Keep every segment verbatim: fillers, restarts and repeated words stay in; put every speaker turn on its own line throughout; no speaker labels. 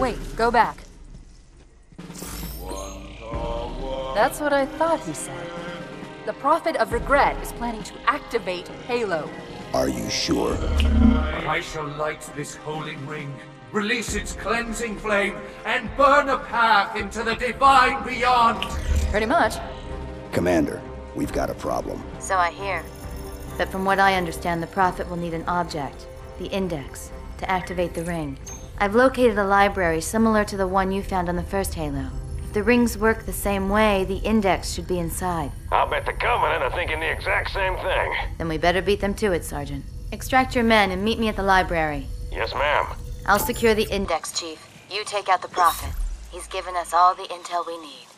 Wait, go back. That's what I thought he said. The Prophet of Regret is planning to activate Halo.
Are you sure?
I shall light this holy ring, release its cleansing flame, and burn a path into the divine beyond!
Pretty much.
Commander, we've got a problem.
So I hear. But from what I understand, the Prophet will need an object, the Index, to activate the ring. I've located a library similar to the one you found on the first Halo. If the rings work the same way, the Index should be inside.
I'll bet the Covenant are thinking the exact same thing.
Then we better beat them to it, Sergeant. Extract your men and meet me at the library.
Yes, ma'am.
I'll secure the Index, Chief. You take out the Prophet. He's given us all the intel we need.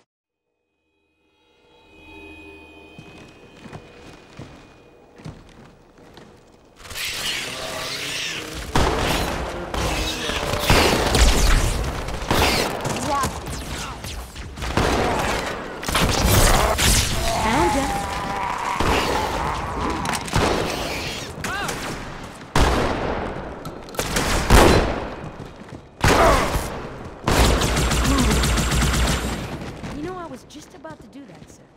Just about to do that, sir.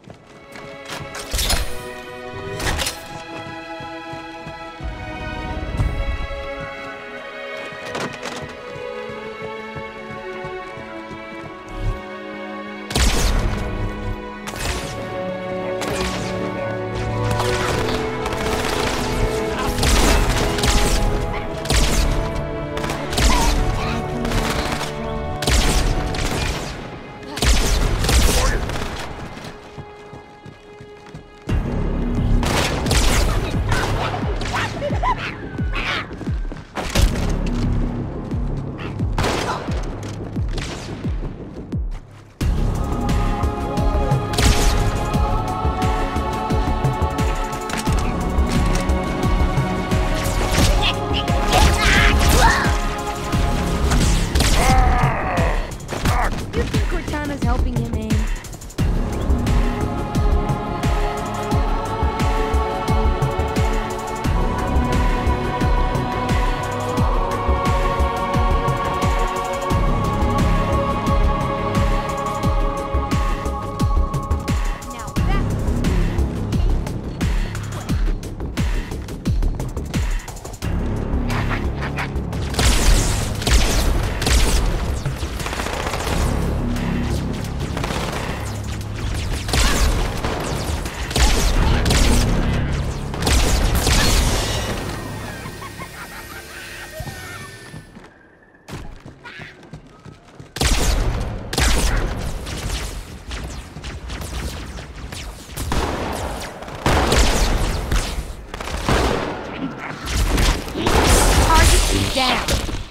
Down.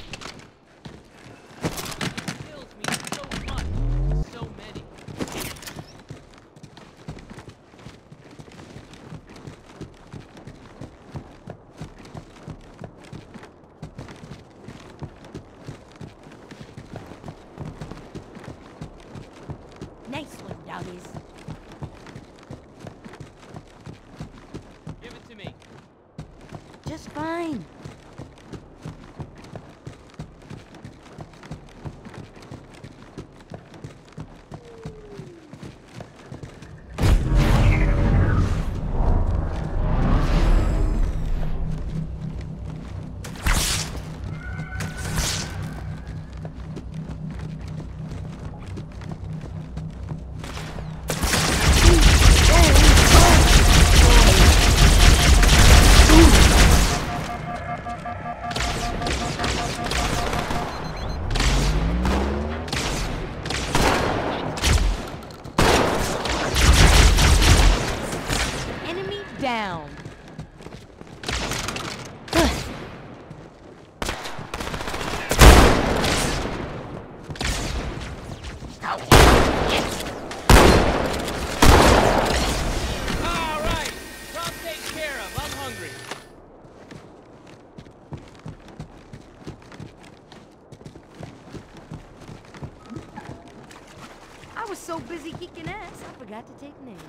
Nice one, doggies.
Give it to me.
Just fine. Down. I was so busy kicking ass, I forgot to take names.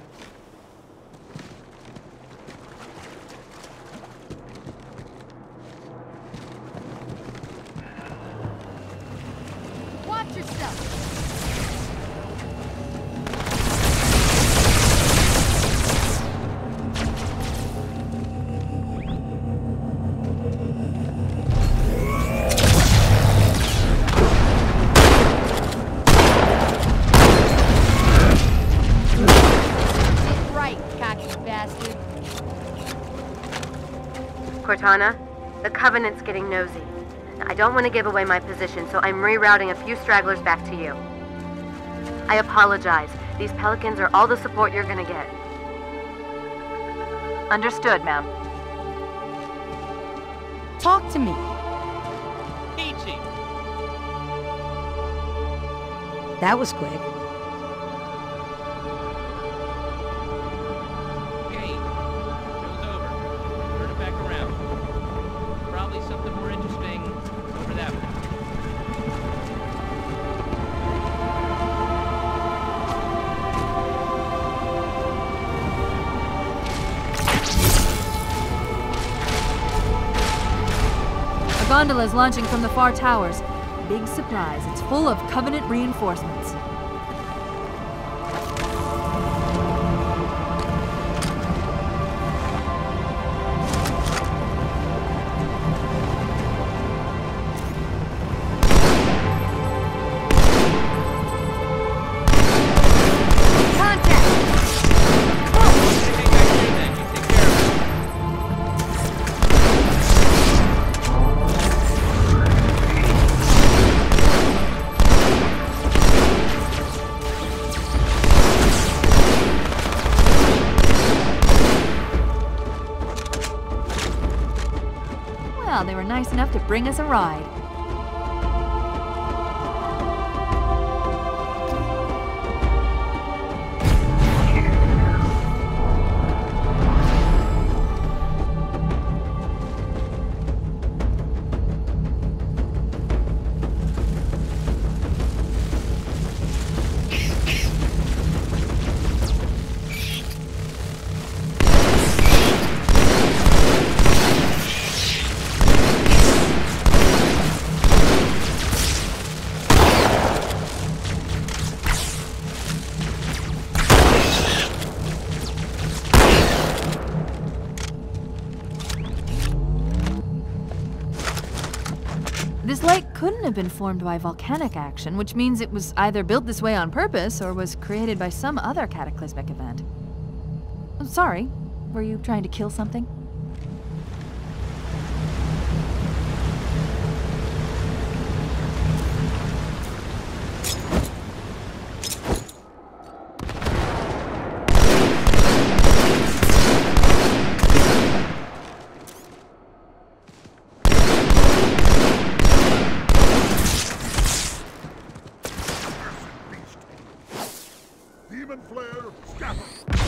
Cortana. The Covenant's getting nosy. Now, I don't want to give away my position, so I'm rerouting a few stragglers back to you. I apologize. These Pelicans are all the support you're gonna get.
Understood, ma'am.
Talk to me.
Peachy.
That was quick.
Okay. Show's over. Turn it back around. Probably something more interesting over that way.
A gondola is launching from the far towers. Big supplies. It's full of Covenant reinforcements. Well, they were nice enough to bring us a ride. This lake couldn't have been formed by volcanic action, which means it was either built this way on purpose or was created by some other cataclysmic event. I'm sorry, were you trying to kill something?
Demon flare, scatter!